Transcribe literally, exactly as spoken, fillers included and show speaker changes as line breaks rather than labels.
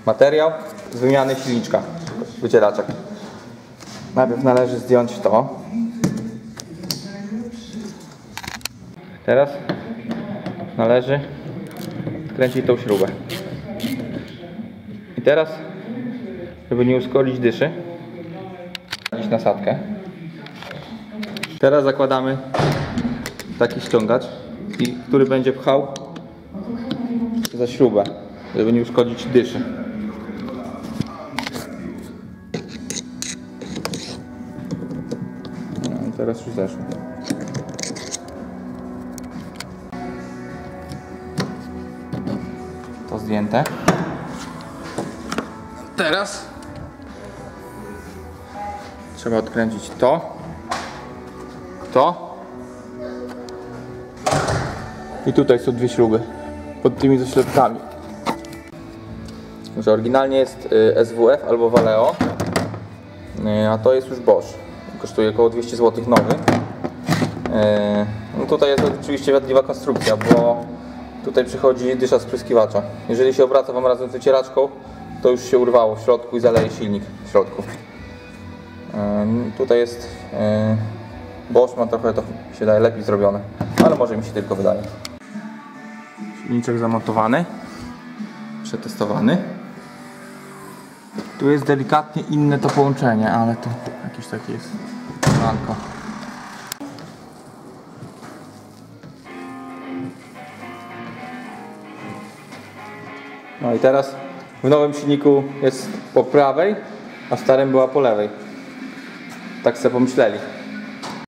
materiał z wymiany silniczka, wycieraczek. Najpierw należy zdjąć to. Teraz należy kręcić tą śrubę. I teraz, żeby nie uszkodzić dyszy, wsadzić nasadkę. Teraz zakładamy taki ściągacz, który będzie pchał za śrubę, żeby nie uszkodzić dyszy. No i teraz już zeszło. To zdjęte. Teraz trzeba odkręcić to, to i tutaj są dwie śruby pod tymi zaślepkami. Że oryginalnie jest S W F albo Valeo, a to jest już Bosch. Kosztuje około dwieście złotych nowy. No tutaj jest oczywiście wadliwa konstrukcja, bo tutaj przychodzi dysza spryskiwacza. Jeżeli się obraca Wam razem z wycieraczką, to już się urwało w środku i zaleje silnik w środku. Tutaj jest Bosch, ma trochę, to się daje lepiej zrobione, ale może mi się tylko wydaje. Silniczek zamontowany, przetestowany. Tu jest delikatnie inne to połączenie, ale to jakieś takie jest manko. No i teraz w nowym silniku jest po prawej, a w starym była po lewej. Tak sobie pomyśleli.